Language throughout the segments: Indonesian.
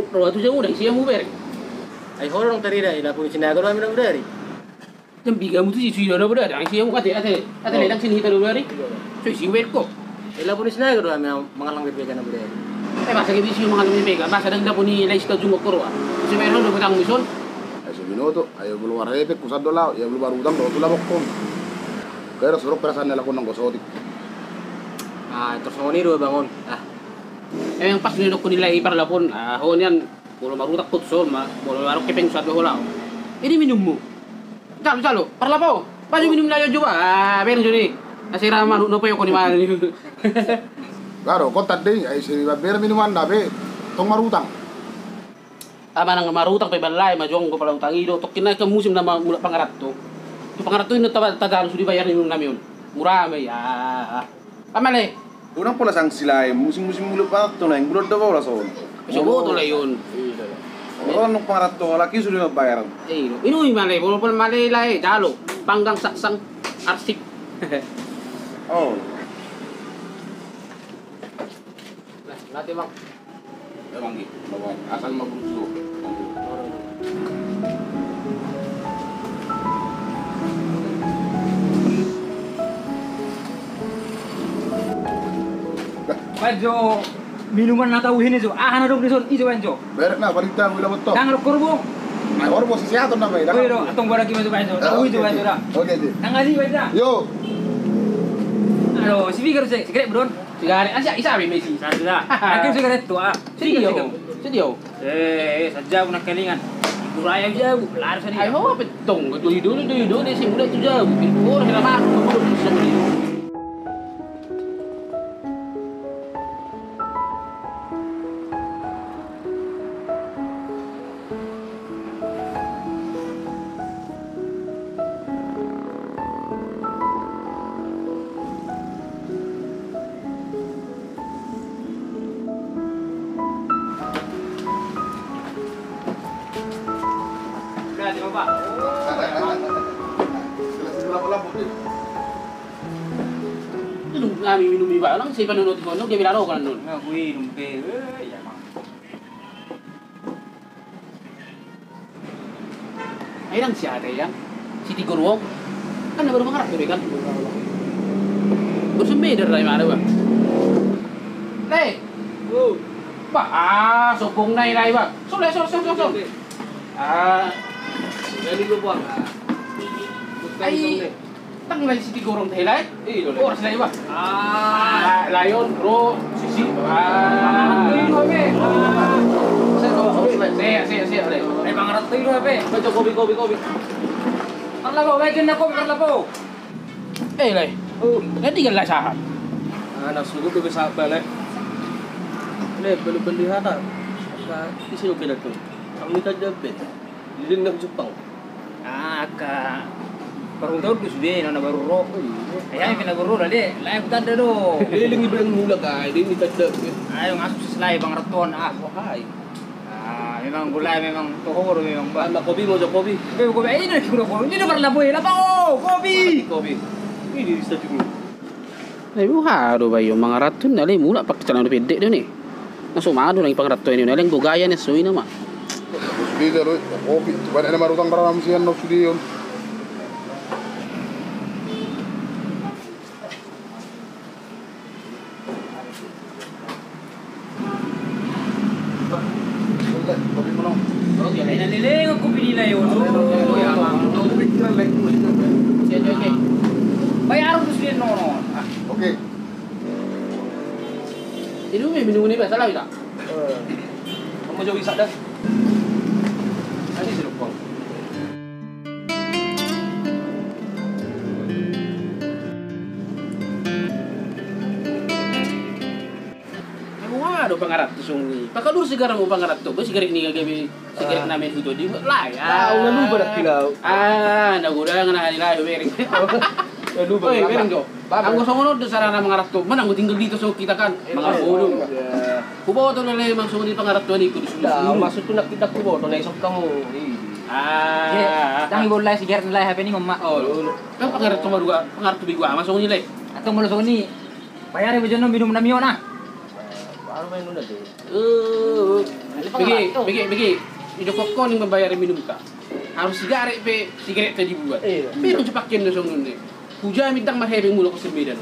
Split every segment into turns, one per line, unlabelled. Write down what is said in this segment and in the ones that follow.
roa tu jauh dah siya mo ber.
Ay horong tari dah, ila pun sinago namin ang dari.
Jam biga mo tu si suyo na ber. Ang siya mo ate ledang sini hita dari. So si ber ko.
Ila pun sinago namin ang mga lang bibigyan ng dari.
Basta gibi siya mga lumipega. Basta dagda po ni Lais ka jungok ko roa. Si meron do katang mison.
Ay so minuto, ayaw keluar repek kusad dola, ayaw keluar udang do tulabok kon. Kaya suruh perasaan nila ko ng gosotik.
Terus mo ni dua bangon.
Yang pas ninok ko nila iparlapon. Ho niyan pulo marutak putsol, pulo marok kepeng sa hola. Ini minum mo. Calo, parlapaw. Paano minum na yun juga? Meron dyan nasira man, no pa yung kunimana niyo.
Claro, kontak din, ay si Babera minuman dabe, tong marutang.
Tama nang marutang pa balay, majong ko palang tangido. Tok kinay ka musim na mula pangarat to. Yung pangarat to yung tatalo sudi bayar ninyo namin yun. Mura may Pamali.
Unang pala sang silay, musim-musim mulut pa to na, bulod daw wala son.
So boto la yun.
Orang nung pangarat to, laki sudah nagbayar.
Inuwi malay, puro pala malay lay, dalo. Panggang saksang arsip.
Oh.
Lati bang.
Banggi, bawang asal mabruso.
Panjo minuman na tauhin itu. Na dong dison ijo Panjo.
Berek na balita wala mo to.
Nang korbo.
Ay oro mo si siyaton na may.
Pero atong baraki Panjo Panjo. Tauhin itu Panjo dah.
Oke, di.
Nang ali Panjo.
Yo.
Ano, si Vigar secret bron.
Sigari, isabi may si.
Sada. Akin secret to
Sedio.
Sadya mo nakalingan. Kuraya jauh, lari sa
Ay ho, petong. Duhido ni simula tu jauh. Puro sila makakulog sa mulido.
Di baba.
Itu kami minum iba lang si panunod ko no, gabilaro ka nun.
Nga kuwi numpe. Ya mang.
Ay lang siya ate yang. Si Tigurwong. Kan baru mangarap tuh kan. Bersembeder dari mana ba? Lei. Sokong nai lai ba. So.
Jadi ko buang.
Ay, tang lai si Tigurwong thelai. Oras lai ba? Lion, bro, sisi. Saya.
Ay pangarat tayo be.
Baca kopi.
Ang labo, bagyan na ko, ang labo.
Lai. Nanti kan lai saham.
Nasugo ko sa balay. Beli hata. Isi ko pinag to. Ang mita dapat. Liling ng Jepang.
Ka parang taon ko sudah na baru ro. Ay pinaguro dali. Lain ko tanda do.
Liling iba ng hula ka. Hindi mita dapat.
Ay yung aso sa slay pangarton
Wahai.
Memang gulay memang tohor memang ba.
Kopi mo sa kopi.
Kopi ay na siguro ko. Hindi na para laboy. Labaw, kopi.
Ini di stadium.
Ay buharo ba yung mga raton nalay mula pagkatalang pede doon eh. Nasumado lang yung pangrato yun. Nalang bugaya na suwi naman.
Sudah loh, kopi. Coba ada marutang karam sian no sudion. Kopi mo lang.
Ay naliling ang kopi nila yun.
Okay.
Bayaran ko sila no.
Oke.
Ini minum ini ba? Salah tak?
Kamu jauh isak dah. Ini sirup bang.
Wah, do pangarap tu sungi. Pakalur sigara mo pangarap to. Ba sigara ni gagabi sigara namin ito di la ya.
Lalu berat kilau.
Nagura nga na nila wering.
Lalu
Oy, wering do. Ang gusto mo no sarana mangarap to. Man ang tinggal dito so kita kan mga bulong. Kubo to na mang sungi pangarap to ni kudu
Masuk tu nak kita kubo to na isok kamu.
Tangi boleh sigara nilai HP ni ngomma.
Kan pangarap to maruga, pangarap to bigwa masuk ni lay.
Atong mulo ni. Bayarin mo dyan minum na miyo na.
Ano ba yun na din?
Bagi. Itu kok yang membayar minum ka. Harus sigaret tadi buat. Pero cepakin na song nun. Puja mitang mahebeng mula ko sa medan.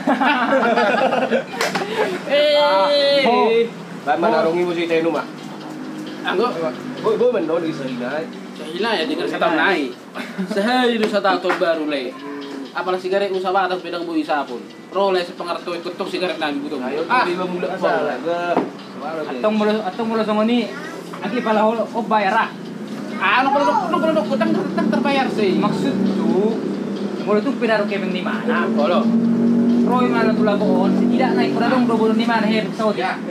Ba't manarungi mo si Teno ma?
Ano?
Boy man doon sa hinay.
Sa hilay, dengan sa taon na Sa hali sa taon baru lay. Apalah sigaret usa batas pedang buhi sapon. Rolay sa pangarto ikutok sigaret namin butong.
Ayaw ko di ba mula sa laga.
Atong mula sa ngoni. Agi pala o bayara.
Ano kalau utang terbayar sih.
Maksud tu mula tu pinaro kemeng ni mana.
Kalau
Roy mana tu lagoon. Tidak naik pura dong 25 he sa odi.
Ya,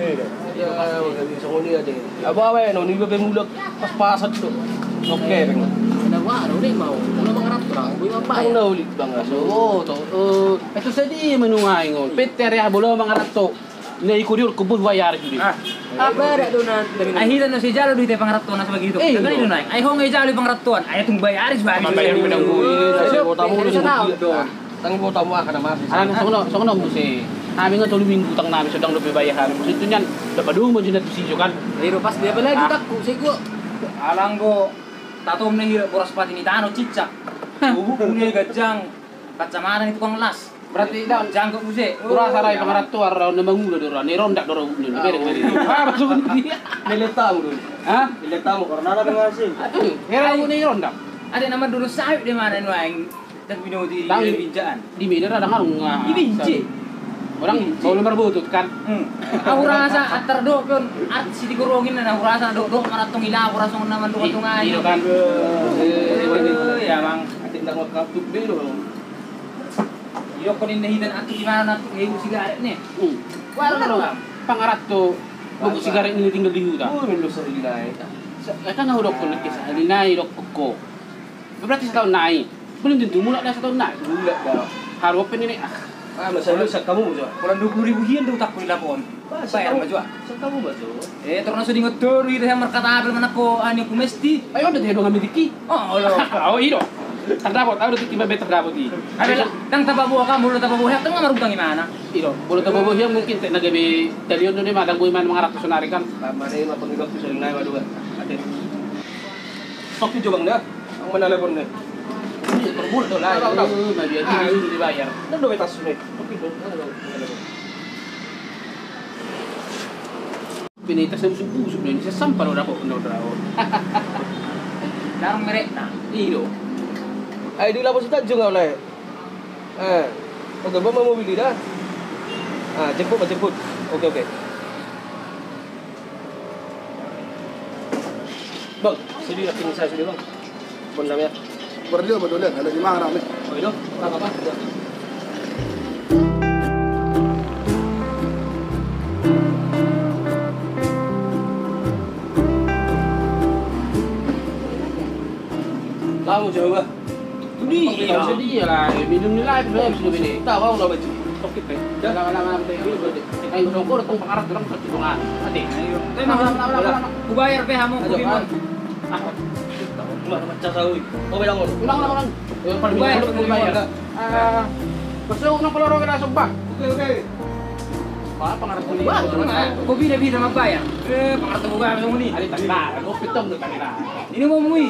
sa ngoni ade. Aba we no ni ba mula pas-pasan to. Oke, peng.
Nawaro ni mau. Kalau mangarap terang, buy
Ang
mapay.
naulit ba nga so?
Oo, to. Ito sa di manungay ngon. Peter ya bolo mangarap to. Na ikudur kubus bayar judi.
Apa ada donan? Ay hila no si Jalo dito pangaratuan sa bagito. Dali no nay. Ay hong ay Jalo pangaratuan. Ay tung bayar is bagi.
Bayar pedang buhi.
Sa kota mo Tang kota mo ka na mas.
Ano sono mo si. Kami nga tulungin utang namin sedang lebih bayar kami. Itu nyan dapat dulu mo jinat sijo kan.
Pero pas dia pala dutak ko sigo. Alang go tatom na hira boras pati ni Tano cicak. Ubu punya gajang kacamata itu kang las.
Berarti dah
Jangkok muse.
Tura sarai pangaratuar raw na mangula do ni rondak do raw ni bere bere. Masuk ni.
Nileta mo dun.
Ha?
Nileta mo karena na nga sin.
Hera mo ni rondak.
Ada nama dulu sahib di mana nu aing tak bino di binjaan.
Di media ada ngarung nga.
Di binci.
Orang mau lembar butut kan.
Aku rasa atar do pun artis di kurungin na aku rasa do maratong ila aku rasa naman do tungan.
Iya kan.
Ya mang.
Atin na kaptuk bilo.
Iyo ko din nahitan ato di mana nato ngayon sigaret ni.
Wala na pangarat to. Bago sigaret ni tinggal di huta.
Oh, milo sa hinay.
Kan nahudok ko sa halinay dok ko. Berarti sa taon nai. Belum tentu mula dah sa taon nai.
Mula daw.
Harap pa ni
Masalo sa kamu jo.
Kurang 20.000 hian do tak ko ilapon. Bayar ma jua.
Sa kamu ba jo?
Terus na suding otor iri sa markatabel man ako ani ko mesti.
Ayo ada dong ngambil diki.
Oh, lo.
Oh iyo. Terdapot, aku udah tiba better dapot di.
Ada tang tababuha ka mulo tababuha tang marugtang imana.
Iyo, boleh tahu bahwa yang mungkin tak nagabi talion doon ni madang buhay man mga rato sunari kan.
Tama na yung mapangigap ko sa hinay maduwa. Atin. Sok yung jubang na. Ang manalabon na.
Berbul tu lah. Mabiya di dibayar.
Nando may taso na. Okay do.
Pinitas na musuh busuk ni sa sampal ora ko no draw.
Darang merek na.
Iyo.
Ay, di lapos sa tadyo nga ulit. Okay ba mamubili na? Jemput. Okay. Bang, sili na pinisa sili bang. Pun lang yan.
Berdua betul ada di mana nih?
Okay do? Apa? Kamu coba.
Iya lah, minum ni live lah sudah ini.
Tahu aku nggak baca.
Tokit eh. Lama-lama kita ini berarti. Ayo dong ko datang pangarat orang sa tulungan. Ate.
Tay lama. Kubayar pe hamo ko bimon.
Cuma macam sawi. Oh, bilang ko.
Ulang. Paling bayar. Gusto ko nang palaro ka subak.
Okay.
Pangarat ko niya.
Ko bida magbayar. Pangarap mo ba mo ni?
Ali tangla, ako pitong na tangla.
Ini mo mui.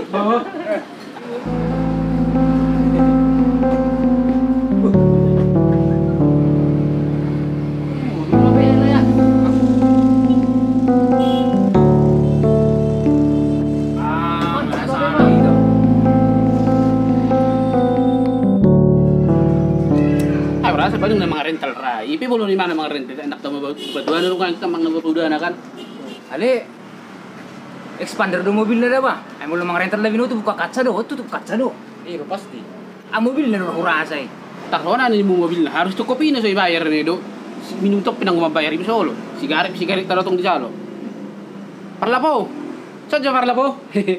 Rasa paling na mga rental ra. Ipi bolo ni mana mga rental anak tama baduan ro kan tamang nababudan kan.
Ale expander do mobil na ba? Ay mo mga rental labi no tu buka kaca do, tutup kaca do.
Iyo pasti.
Ang mobil na ro kurasa eh.
Takona ni mo mobil na harus cukupin na sa ibayar ni do. Minuto pinang mabayar ibi solo. Sigaret taratong di salo. Parla po. Sadya parla po.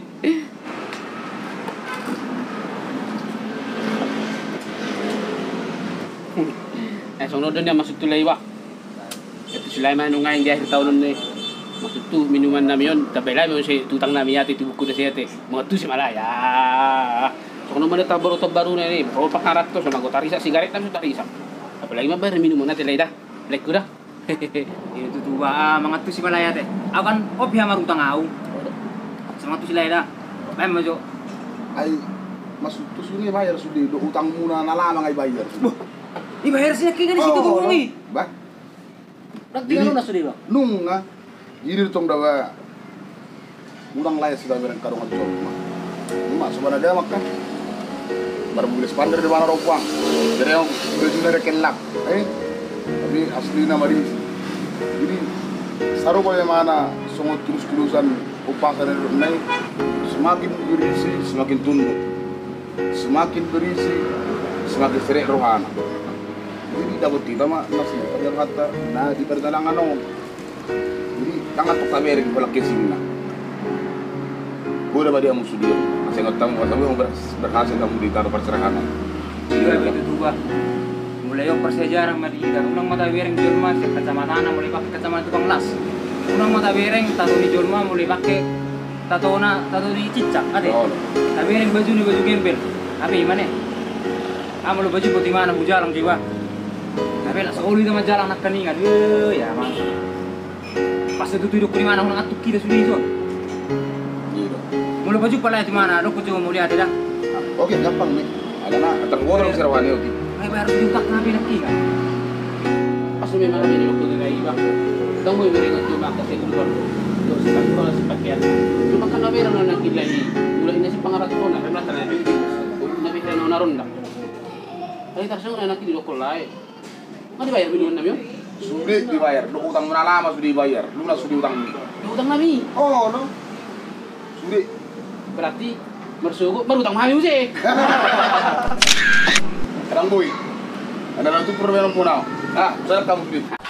Sunod na masuk tulay wa. Ito sila man nung ngayon di akhir tahun ni. Masuk tu minuman namin yun. Tabela mo si tutang namin yati tibuk ko na siya te. Mga tu si Malaya. So kung naman tabaro na ni, pro pakarat to sa magotarisa sigaret na sa tarisa. Apalagi mabayar minuman natin lay da. Like ko da.
Itu tu tuba mangat tu si malaya teh. Aku kan opia marutang au. Semangat tu si laya dah. Mem majo.
Ay, masuk tuh sini bayar sudah, do utang muna na lama ngay bayar.
Ibayar sih kayak di situ
Oh,
tuh nih.
Bah,
Berarti ano na sudah, Bang?
nung nga, jadi tong dawa, udang layas sudah berang karung at jom. Cuma sebenarnya dia makan, baru beli spandar di mana rompang, jadi yang baju dari kelak, tapi asli nama di, jadi saru bagaimana songot terus-terusan upasan dari naik, semakin berisi semakin tunduk, semakin berisi semakin serik rohana. Jadi dapat kita mah nasi yang kata, nah di perjalanan dong. Jadi tangan tuh kami yang balak kesini. Gue udah pada musuh dia, masih nggak tahu mau berhasil kamu di taruh percerahan.
Iya begitu tuba. Mulai yo persejarah mah di unang mata bereng Jolma sih kacamata mulai pakai kacamata tukang las. Unang mata bereng tato di Jolma mulai pakai tato di cicak ade. Tapi bereng baju ni baju gembel. Tapi mana? Kamu lo baju putih mana bujalang jiwa. Tapi lah sekolah itu mah jalan nak keningan. Ya mang. Pas itu duduk di mana orang atuk kita sudah itu. Mula baju pala di mana? Aku cuma mau lihat dah.
Oke, gampang nih. Ada na, tergolong orang Serawani oke.
Ay baru diutak nabi lagi kan.
Pas memang kami di waktu nila iba. Tahu mo yung cuma kasi kulor. Terus kalau sepakaian. Cuma kan nabi ran na kilay. Mulai na si pangarat ko na kaya tan nabi. Nabi ran na ronda. Ay tarsang na nakili ko lai. Ano bayar binuan nabi yun?
Sudah dibayar, lu utang mana lama sudah dibayar, lu nak sudah utang.
Utang nabi.
Oh no, sudah.
Berarti mersugo berutang mahal sih.
Sekarang boy, ada nanti perlu yang punau. Ah, saya kamu beli.